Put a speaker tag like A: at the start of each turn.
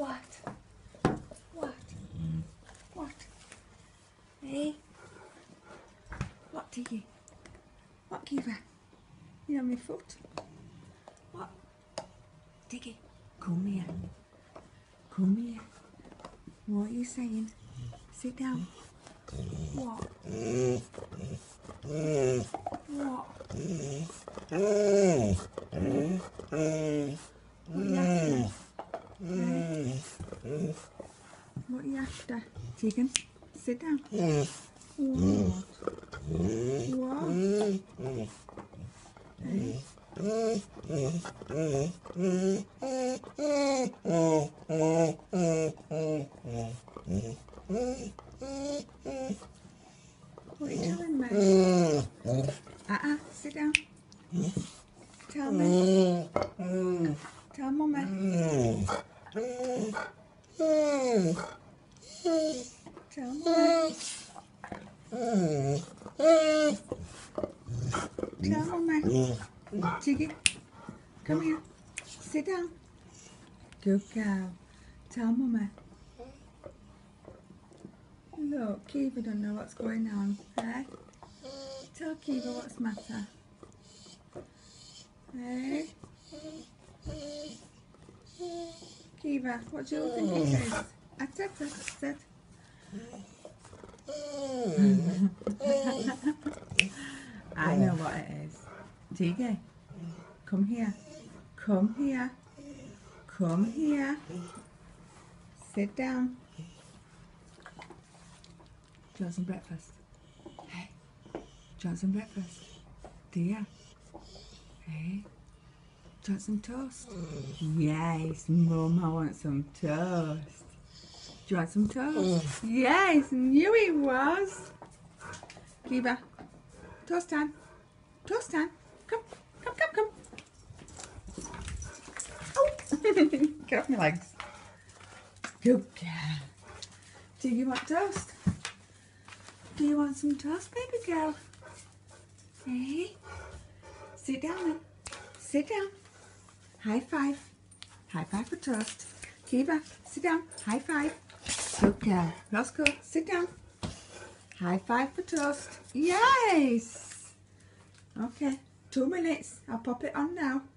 A: What? What? What? Hey? What, Tiggy? What, Kiva? You on my foot? What? Tiggy, come here. Come here. What are you saying? Sit down. What? What? What are you after? What are you after? Tegan, sit down. What? What? Hey? What are you telling me? Sit down. Tell me. Tell Mummy. Tell Mummy. Tell Mummy. Tiggy, come here. Sit down. Good girl. Tell Mummy. Look, Kiva don't know what's going on. Hey? Tell Kiva what's the matter. Hey? Kiva, what do you think it is? I said. I know what it is. Tiggy, come here. Come here. Come here. Sit down. Do you want some breakfast? Hey, do you want some breakfast? Do you? Hey, do you want some toast? Yes, Mum, I want some toast. Do you want some toast? Yes, knew it was. Kiva, toast time. Toast time. Come. Oh, get off my legs. Good girl. Do you want toast? Do you want some toast, baby girl? Hey? Sit down then. Sit down. High five. High five for toast. Kiva, sit down. High five. Good girl. Roscoe, sit down. High five for toast. Yes! Okay, 2 minutes. I'll pop it on now.